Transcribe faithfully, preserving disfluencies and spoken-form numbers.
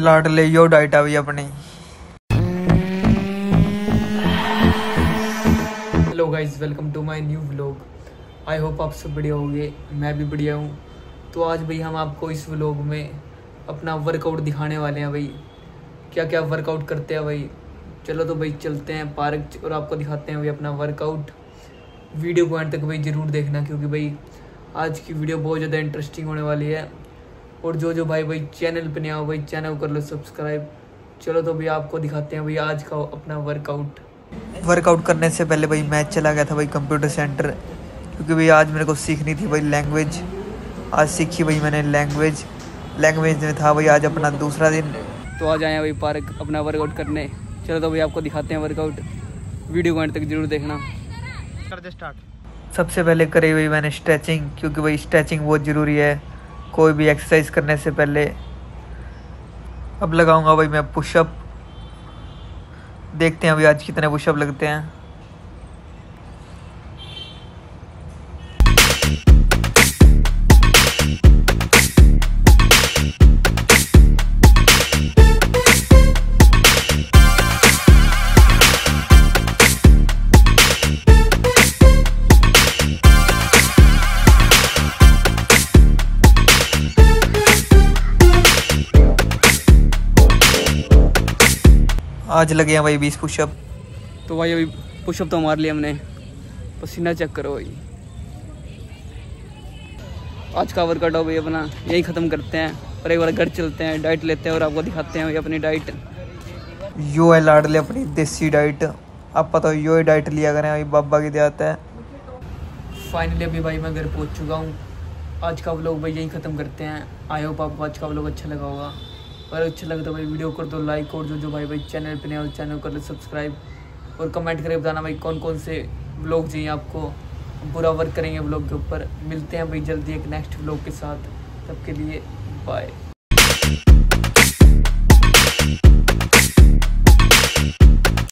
लाडले यो डाइट आई अपनी। Hello guys, welcome to my new vlog. I hope आप सब बढ़िया होंगे, मैं भी बढ़िया हूँ। तो आज भाई हम आपको इस व्लॉग में अपना वर्कआउट दिखाने वाले हैं भाई, क्या क्या वर्कआउट करते हैं भाई। चलो तो भाई चलते हैं पार्क और आपको दिखाते हैं भाई अपना वर्कआउट। वीडियो को एंड तक भाई ज़रूर देखना, क्योंकि भाई आज की वीडियो बहुत ज़्यादा इंटरेस्टिंग होने वाली है। और जो जो भाई भाई चैनल पे नहीं आओ भाई चैनल कर लो सब्सक्राइब। चलो तो भाई आपको दिखाते हैं भाई आज का अपना वर्कआउट। वर्कआउट करने से पहले भाई मैं चला गया था भाई कंप्यूटर सेंटर, क्योंकि भाई आज मेरे को सीखनी थी भाई लैंग्वेज। आज सीखी भाई मैंने लैंग्वेज लैंग्वेज में था भाई आज अपना दूसरा दिन। तो आज आए भाई पार्क अपना वर्कआउट करने। चलो तो भाई आपको दिखाते हैं वर्कआउट, वीडियो को एंड तक जरूर देखना। कर दे स्टार्ट। सबसे पहले करी भाई मैंने स्ट्रेचिंग, क्योंकि भाई स्ट्रेचिंग बहुत ज़रूरी है कोई भी एक्सरसाइज करने से पहले। अब लगाऊंगा भाई मैं पुशअप, देखते हैं अभी आज कितने पुशअप लगते हैं। आज लगे हैं भाई बीस पुशअप। तो भाई अभी पुशअप तो मार लिया हमने, पसीना चेक करो भाई। आज का वर्कआउट भाई अपना यही ख़त्म करते हैं और एक बार घर चलते हैं, डाइट लेते हैं और आपको दिखाते हैं भाई अपनी डाइट। यो है लाडले अपनी देसी डाइट। आप पता हो यो ही डाइट लिया करें भाई, बाबा की देहात है। फाइनली अभी भाई मैं घर पहुँच चुका हूँ। आज का व्लॉग भाई यही ख़त्म करते हैं। आई होप आपको आज का व्लॉग अच्छा लगा होगा। अगर अच्छा लगे तो भाई वीडियो कर दो लाइक, और जो जो भाई भाई चैनल पे नए हो चैनल कर लो सब्सक्राइब, और कमेंट करके बताना भाई कौन कौन से व्लॉग चाहिए आपको। पूरा वर्क करेंगे व्लॉग के ऊपर। मिलते हैं भाई जल्दी एक नेक्स्ट व्लॉग के साथ, तब के लिए बाय।